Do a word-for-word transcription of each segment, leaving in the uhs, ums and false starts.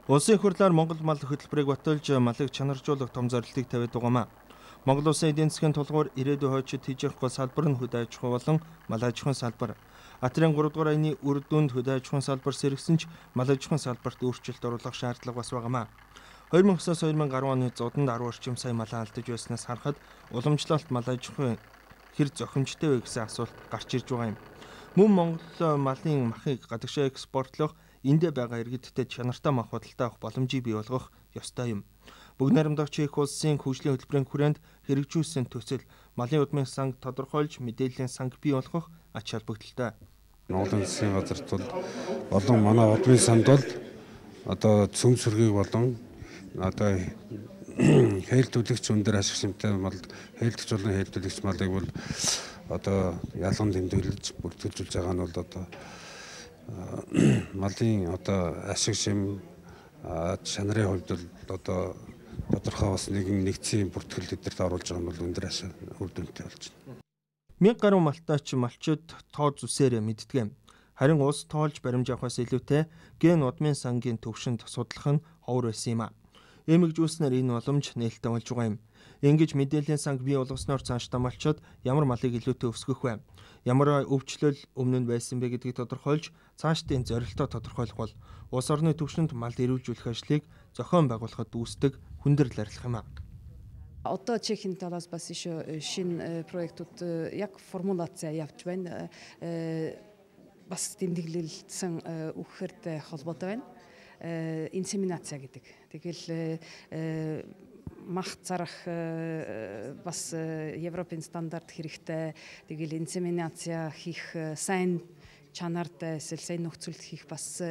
Улсын хурлаар Монгол мал хөтөлбөрийг баталж малыг чанаржуулах том зорилтыг тавиад байгаа. Монгол улсын эдийн засгийн тулгуур ирээдүйн хойчид хийж явах салбар нь хөдөө аж ахуй болон мал аж ахуйн салбар. Атрын гурав дугаар аяны үр дүнд хөдөө аж ахуйн салбар сэргсэн ч мал аж ахуйн салбарт өөрчлөлт оруулах шаардлага бас байгаа. хоёр мянга осоос хоёр мянга арван оны зодонд арван орчим сая малаа алдаж байснаас харахад уламжлалт мал аж ахуйн хэр зохимжтой вэ гэсэн асуулт гарч ирж байгаа юм. Мөн Монгол малын махыг гадагшаа экспортлох, энд байгаа иргэдтэй чанартай мах худалдаа авах боломжийг бий болгох ёстой юм. Бүгд найрамдах Чех улсын хөгжлийн хөтөлбөрийн хүрээнд хэрэгжүүлсэн төсөл малын удмын санг тодорхойлж мэдээллийн санг бий болгох ач холбогдолтой. Монголын засгийн газарт бол олон манай удмын санд бол одоо цөм сүргийг болон одоо хэлтүүлэгч өндөр ашиг шимтэй мал хэлтүүлэгч болон хэлтүүлэгч малыг бол одоо ялган тэмдэглэж бүртгүүлж байгаа нь бол одоо малын одоо ашиг шим чанарын хувьд бол одоо тодорхой бас нэгэн нэгдсэн бүртгэл эднэрт оруулж байгаа нь бол өндөр ашиг үр дүнтэй болж байна. Мянга гаруй малтаач малчид тоо зүсээр мэддэг. Харин улс тоолж баримж авахаас илүүтэй ген удмын сангийн төвшөнд судлах нь ховор байсан юм а. Эмэгжүүлснээр энэ боломж нээлттэй болж байгаа юм. Ингэж мэдээллийн санг бий болгосноор цаашдаа малчид ямар малыг илүүтэй өсгөх вэ? Ямар өвчлөл өмнө нь байсан бэ гэдгийг тодорхойлж цаашдын зорилтоо тодорхойлох бол улс орны түвшинд мал эрүүлжүүлэх ажлыг зохион байгуулахад үүсдэг хүндрэл арилах юм а. Одоо Чехийн талаас бас шинэ проектууд яг формулацаа явж байна. Бас тэмдэглэлсэн үхэхэртэй холбоотой байна. Инсеминацаа гэдэг. Тэгэл мах зарах бас Европын стандарт хэрэгтэй. Тэгэл инсеминацаа хийх сайн чанартай, сайн нөхцөлд хийх бас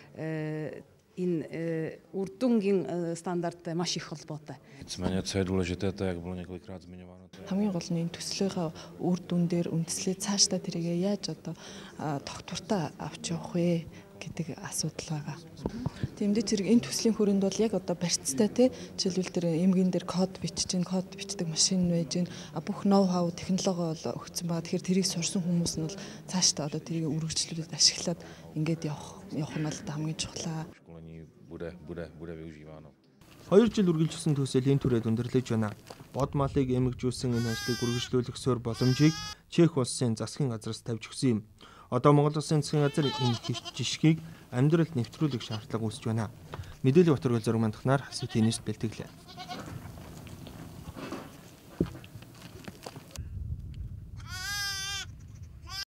энэ урдунгийн стандарттай маш их холбоотой. Хамгийн гол нь энэ төслийнхаа үр дүн дээр үндэслээ цаашдаа тэрийг яаж одоо тогтвортой авч явах вэ гэдэг асуудал байгаа. Тиймдээ зэрэг энэ төслийн хүрээнд бол яг одоо барьцтай тий жишээлбэл тэр эмгэн дээр код бичиж, код бичдэг машин байж, бүх ноу хау технологи бол өгсөн байгаа. Тэгэхээр тэрийг сурсан хүмүүс нь бол цаашдаа одоо тэрийг үргэлжлүүлээд ашиглаад ингээд явах явах нь л хамгийн чухлаа. Хоёр жил үргэлжилсэн төсөл энэ түрээд өндөрлөж байна. Бод малыг эмэгжүүлсэн энэ ажлыг үргэлжлүүлэх суурь боломжийг Чех улсын засгийн газраас тавьж өгсөн юм. Одоо Монгол улсын засгийн газар энэ жишгийг амьдралд нэвтрүүлэх шаардлага үүсэж байна. Мэдээлэл Батөргөл зураг мандахнаар хэсэг теннист бэлтгэлээ.